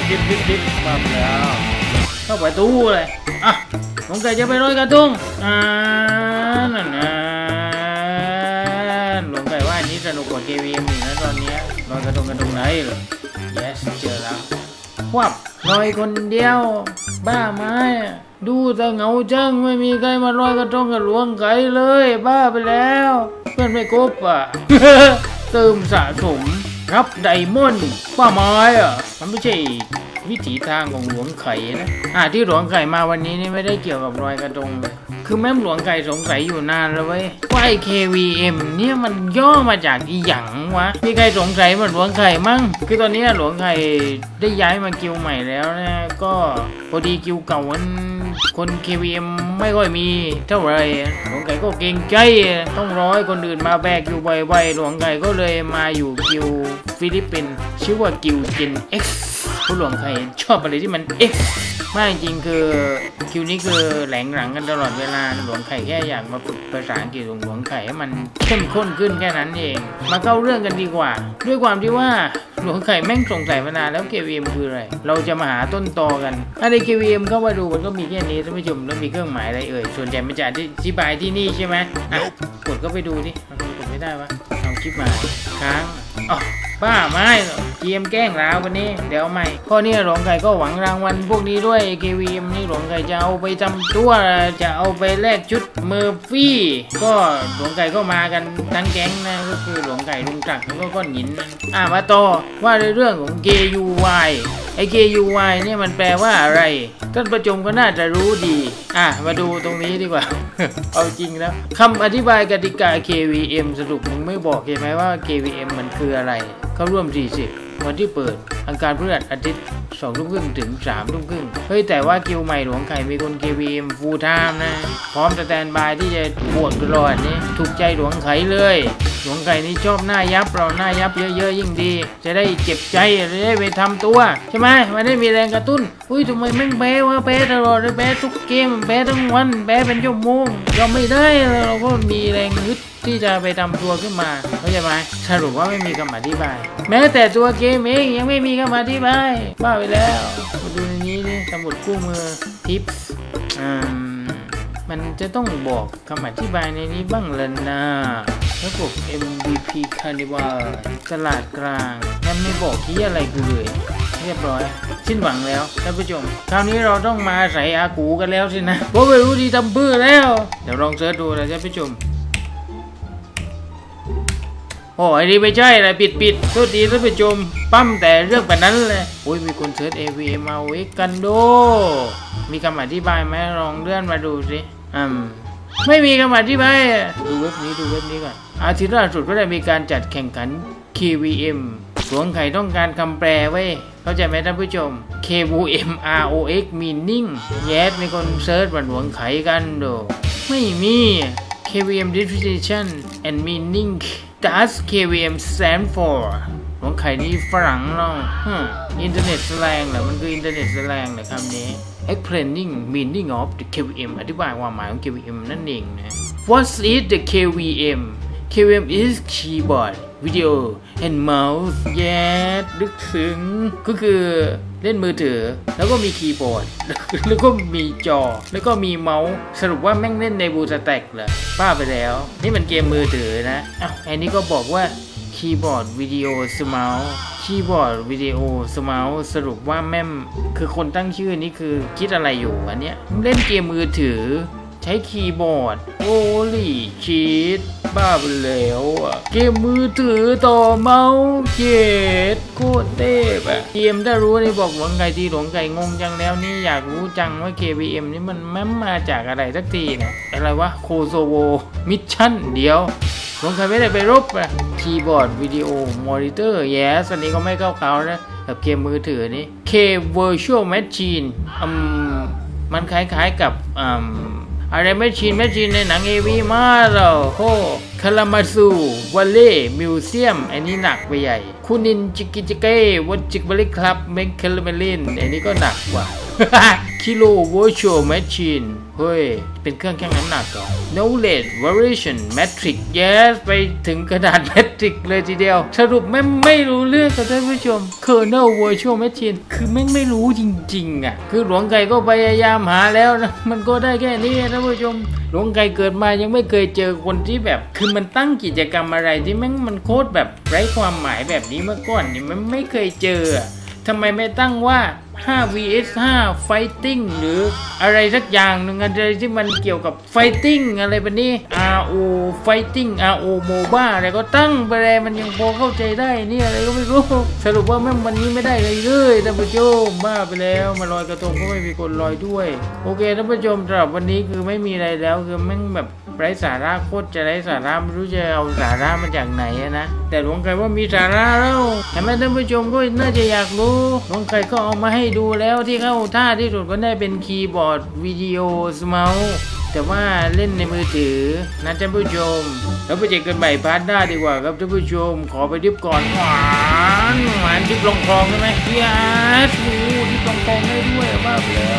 ดิบปั๊บแล้วเข้าประตูเลยอ่ะหลวงไก่จะไปลอยกระทงนั่นหลวงไก่ว่านี้สนุกกว่า KVM อีกนะตอนนี้ลอยกระทงไหนเหรอ yes เจอแล้ววับลอยคนเดียวบ้าไหมดูแต่เหงาจังไม่มีใครมาลอยกระทงกับหลวงไก่เลยบ้าไปแล้วเพื่อนไม่ครบอ่ะ เติมสะสมรับไดมอนด์ป้าไม้อ่ะมันไม่ใช่วิถีทางของหลวงไข่นะที่หลวงไข่มาวันนี้นี่ไม่ได้เกี่ยวกับลอยกระทงเลยคือแม่หลวงไก่สงสัยอยู่นานแล้วเว้ยว่าไอ้ KVM เนี่ยมันย่อมาจากอีหยังวะมีใครสงสัยมันหลวงไข่มั่งคือตอนนี้หลวงไข่ได้ย้ายมากิวใหม่แล้วนะก็พอดีกิวเก่าคน KVM ไม่ค่อยมีเท่าไหร่หลวงไก่ก็เกรงใจต้องรอให้คนอื่นมาแบกอยู่บ่อยๆหลวงไก่ก็เลยมาอยู่กิวฟิลิปปินส์ชื่อว่ากิว Gen X ผู้หลวงไข่ชอบอะไรที่มัน X มากจริงคือคิวนี้คือแหลงหลังกันตลอดเวลาหลวงไข่แค่อยากมาฝึกภาษาอังกฤษของหลวงไข่ให้มันเข้มข้นขึ้นแค่นั้นเองมาเข้าเรื่องกันดีกว่าด้วยความที่ว่าหลวงไข่แม่งสงสัยมานานแล้ว KVM คืออะไรเราจะมาหาต้นตอกันใน KVM เข้ามาดูมันก็มีแค่นี้ท่านผู้ชมแล้วมีเครื่องหมายอะไรเอ่ยส่วนใหญ่มันจะอธิบายที่นี่ใช่ไหมกดก็ไปดูดิมันกดไม่ได้วะเอาคลิปมาค้างบ้าไม่เกมแกล้งแล้ววันนี้เดี๋ยวใหม่ข้อนี้หลวงไก่ก็หวังรางวัลพวกนี้ด้วย KVM นี่หลวงไก่จะเอาไปทำตัวจะเอาไปแลกชุดเมอร์ฟี่ก็หลวงไก่ก็มากันทั้งแก๊งนะก็คือหลวงไก่ลุงจักรแล้วก็ก้อนหินมาต่อว่าในเรื่องของ KUY ไอ้ KUY เนี่ยมันแปลว่าอะไรท่านประชมก็น่าจะรู้ดีมาดูตรงนี้ดีกว่า เอาจริงแล้วคำอธิบายกติกา KVM สรุปมึงไม่บอกเห็นไหมว่า KVM มันคืออะไรเข้าร่วม40วันที่เปิดอังคารพฤหัสอาทิตย์20:30 ถึง3:30เฮ้ยแต่ว่ากิวใหม่หลวงไข่มีคน KVM full time นะพร้อมสแตนบายที่จะบวกตลอดนี่ถูกใจหลวงไข่เลยหลวงไก่นี่ชอบหน้ายับเราหน้ายับเยอะๆยิ่งดีจะได้เจ็บใจจะได้ไปทำตัวใช่ไหมมันได้มีแรงกระตุ้นอุ้ยทำไมแม่งแพ้วะแพ้ตลอดเลยแพ้ทุกเกมแพ้ทั้งวันแพ้เป็นชั่วโมงยอมไม่ได้เราก็มีแรงฮึดที่จะไปทำตัวขึ้นมาเข้าใจไหมสรุปว่าไม่มีคำอธิบายแม้แต่ตัวเกมเองยังไม่มีคำอธิบายบ้าไปแล้วมาดูในนี้นี่สมุดคู่มือทิปมันจะต้องบอกคำอธิบายในนี้บ้างเลยนะระบบ MVP Carnival ตลาดกลางมันไม่บอกที่อะไรกูเลยเรียบร้อยสิ้นหวังแล้วท่านผู้ชมคราวนี้เราต้องมาใส่อากูกันแล้วสินะเพราะไม่รู้ที่ทำเพื่อแล้วเดี๋ยวลองเสิร์ชดูนะท่านผู้ชมโอ้ยนี่ไม่ใช่เลยปิดโทษทีท่านผู้ชมปั้มแต่เรื่องแบบนั้นเลยโอ้ยมีคนเสิร์ช AVM มาเวกันโดมีคำอธิบายไหมลองเลื่อนมาดูสิไม่มีคำอธิบายดูเว็บนี้ก่อนอาทิตย์ล่าสุดก็ได้มีการจัดแข่งขัน KVM หลวงไข่ต้องการคำแปลไว้เข้าใจไหมท่านผู้ชม KVM ROX meaning yes มีคนเซิร์ชว่าหลวงไข่กันโดไม่มี KVM definition and meaning does KVM stand for หลวงไข่นี่ฝรั่งเนาะอินเทอร์เน็ตแสลงเหรอมันคืออินเทอร์เน็ตแสลงเหรอคำนี้ explaining meaning of the KVM อธิบายความหมายของ KVM นั่นเองนะ What is the KVM KVM is keyboard video and mouse yes ลึกซึ้งก็คือเล่นมือถือแล้วก็มีคีย์บอร์ดแล้วก็มีจอแล้วก็มีเมาส์สรุปว่าแม่งเล่นในบูสแต็กเหรอป้าไปแล้วนี่มันเกมมือถือนะอันนี้ก็บอกว่าคีย์บอร์ดวิดีโอสมาร์ทคีย์บอร์ดวิดีโอสมาร์ทสรุปว่าแม่มคือคนตั้งชื่อนี้คือคิดอะไรอยู่อันเนี้ยเล่นเกมมือถือใช้คีย์บอร์ดโอ้ลี่ชีตบ้าไปแล้วเกมมือถือต่อเมาส์เจ็ดโคตรเทพเกมถ้ารู้นี่บอกหลวงไก่ทีหลวงไก่งงจังแล้วนี่อยากรู้จังว่า KVM นี่มันมาจากอะไรสักทีนะอะไรวะโคโซโวมิชชั่นเดียวหลวงไก่ไม่ได้ไปรบคีย์บอร์ดวิดีโอมอนิเตอร์แย่สันนี้ก็ไม่เข้าเขานะแบบเกมมือถือนี่ K Virtual Machine มันคล้ายๆกับอะไรแมชชีนในหนังAVมาแล้วโคคารามาซูวอลเล่มิวเซียมอันนี้หนักไปใหญ่คุนินจิกิจิเก้วัดจิกบริคลับเมคเคลเมลินอันนี้ก็หนักกว่ากิโล virtual machine เฮ้ยเป็นเครื่องชั่งน้ำหนักเหรอ knowledge variation matrix yes ไปถึงกระดาษแมทริกเลยทีเดียวสรุปไม่รู้เรื่องกับท่านผู้ชม kernel virtual machine คือไม่รู้จริงๆอ่ะคือหลวงไก่ก็พยายามหาแล้วนะมันก็ได้แค่นี้ท่านผู้ชมหลวงไก่เกิดมายังไม่เคยเจอคนที่แบบคือมันตั้งกิจกรรมอะไรที่มันโคตรแบบไร้ความหมายแบบนี้มาก่อนนี่มันไม่เคยเจอทำไมไม่ตั้งว่า5 vs 5 fighting หรืออะไรสักอย่างหนึ่งอะไรที่มันเกี่ยวกับ fighting อะไรแบบนี้ RO fighting RO MOBA อะไรก็ตั้งไปเลยมันยังพอเข้าใจได้นี่อะไรก็ไม่รู้สรุปว่าแม่งวันนี้ไม่ได้เลยท่านผู้ชมบ้าไปแล้วมาลอยกระทงก็ไม่มีคนลอยด้วยโอเคท่านผู้ชมสำหรับวันนี้คือไม่มีอะไรแล้วคือแม่งแบบไร้สาระโคตรจะไร้สาระไม่รู้จะเอาสาระมาจากไหนนะแต่หลวงไก่ว่ามีสาระแล้วแต่แม่ท่านผู้ชมก็น่าจะอยากรู้หลวงไก่ก็เอามาให้ดูแล้วที่เข้าท่าที่สุดก็ได้เป็นคีย์บอร์ดวิดีโอเมาส์แต่ว่าเล่นในมือถือนะท่านผู้ชมแล้วไปเจอกันใหม่พาร์ทหน้าดีกว่าครับท่านผู้ชมขอไปดิบก่อนหวานดิบลงคลองใช่ไหมพี่อาร์ตดิบลงคลองได้ด้วยบ้าไปแล้ว